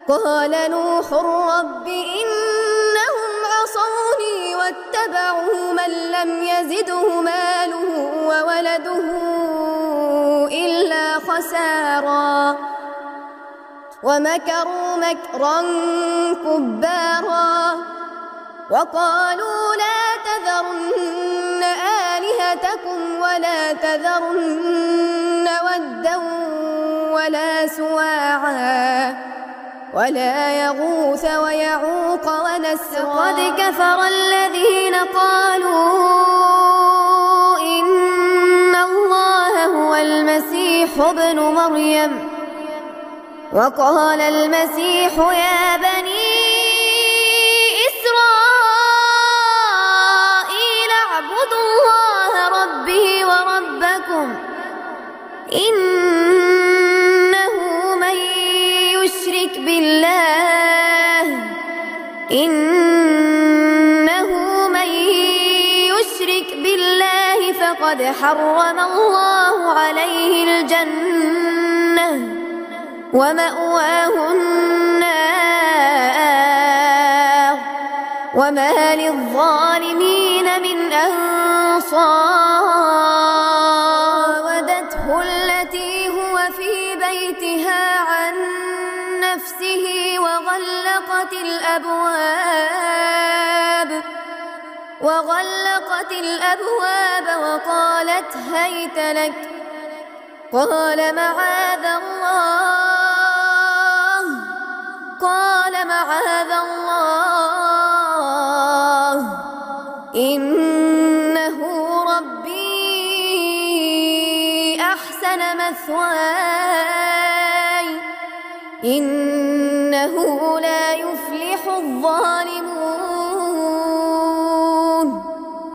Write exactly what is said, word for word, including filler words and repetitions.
قال نوح رب إنهم عصوني واتبعوا من لم يزده ماله وولده إلا خسارا ومكروا مكرا كبارا وقالوا لا تذرن آلهتكم ولا تذرن ودا ولا سواعا ولا يغوث ويعوق ونسرا قد كفر الذين قالوا إن الله هو المسيح ابن مريم وقال المسيح يا بني إسرائيل اعبدوا الله ربي وربكم إنه من يشرك بالله إنه من يشرك بالله فقد حرم الله عليه الجنة ومأواه النار وما للظالمين من أنصار راودته التي هو في بيتها عن نفسه وغلقت الأبواب وغلقت الأبواب وقالت هيت لك قال معاذ الله قال معاذ الله إنه ربي أحسن مثواي إنه لا يفلح الظالمون